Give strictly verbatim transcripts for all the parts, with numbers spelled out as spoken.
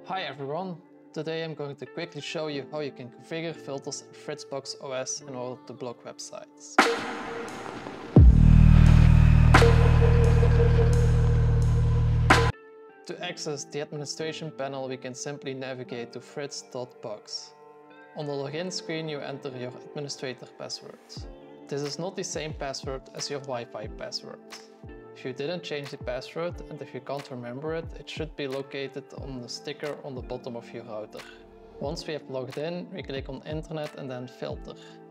Hi everyone! Today I'm going to quickly show you how you can configure filters in fritzbox O S in order to block websites. To access the administration panel, we can simply navigate to fritz dot box. On the login screen you enter your administrator password. This is not the same password as your Wi-Fi password. If you didn't change the password and if you can't remember it, it should be located on the sticker on the bottom of your router. Once we have logged in, we click on Internet and then Filter.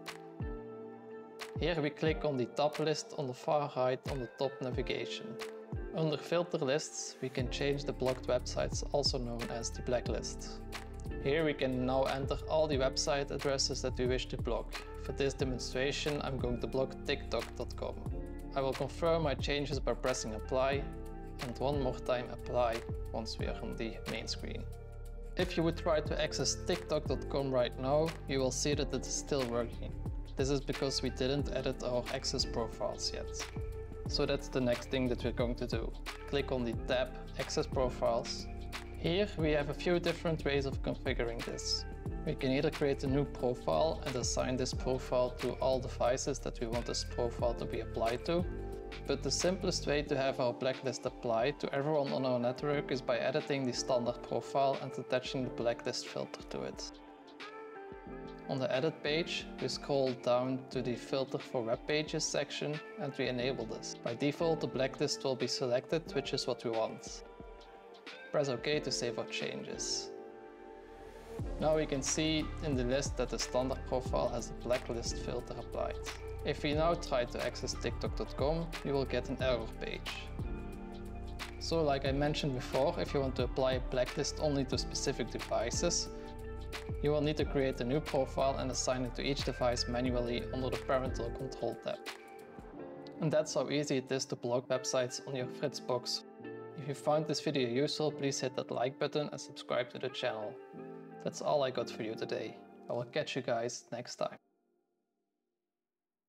Here we click on the tab list on the far right on the top navigation. Under Filter Lists, we can change the blocked websites, also known as the blacklist. Here we can now enter all the website addresses that we wish to block. For this demonstration, I'm going to block tiktok dot com. I will confirm my changes by pressing apply and one more time apply once we are on the main screen. If you would try to access tiktok dot com right now, you will see that it is still working. This is because we didn't edit our access profiles yet. So that's the next thing that we're going to do. Click on the tab Access Profiles. Here we have a few different ways of configuring this. We can either create a new profile and assign this profile to all devices that we want this profile to be applied to. But the simplest way to have our blacklist applied to everyone on our network is by editing the standard profile and attaching the blacklist filter to it. On the edit page, we scroll down to the filter for web pages section and we enable this. By default, the blacklist will be selected, which is what we want. Press OK to save our changes. Now we can see in the list that the standard profile has the blacklist filter applied. If we now try to access tiktok dot com, we will get an error page. So like I mentioned before, if you want to apply a blacklist only to specific devices, you will need to create a new profile and assign it to each device manually under the Parental Control tab. And that's how easy it is to block websites on your fritzbox. If you found this video useful, please hit that like button and subscribe to the channel. That's all I got for you today. I will catch you guys next time.